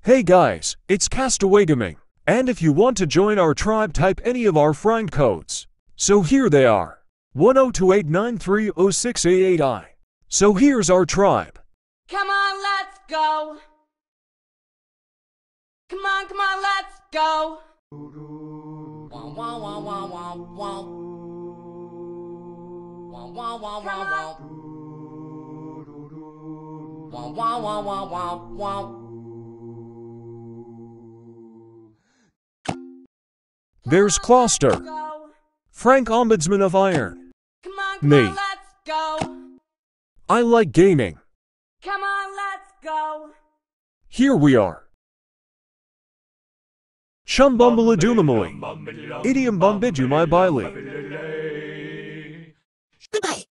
Hey guys, it's Castaway Gaming, and if you want to join our tribe, type any of our friend codes. So here they are: 1028930688I. So here's our tribe. Come on, let's go. Come on, let's go. Wow, wow, wow, wow, wow, wow. Wow, wow, wow, wow, wow. Wow, wow, wow, wow, wow, wow. There's Closter, Frank Ombudsman of Iron. Me. Let's go. I like gaming. Come on, let's go. Here we are. Chumbumbaladumamali. Idiom bumbidumai bili. Goodbye.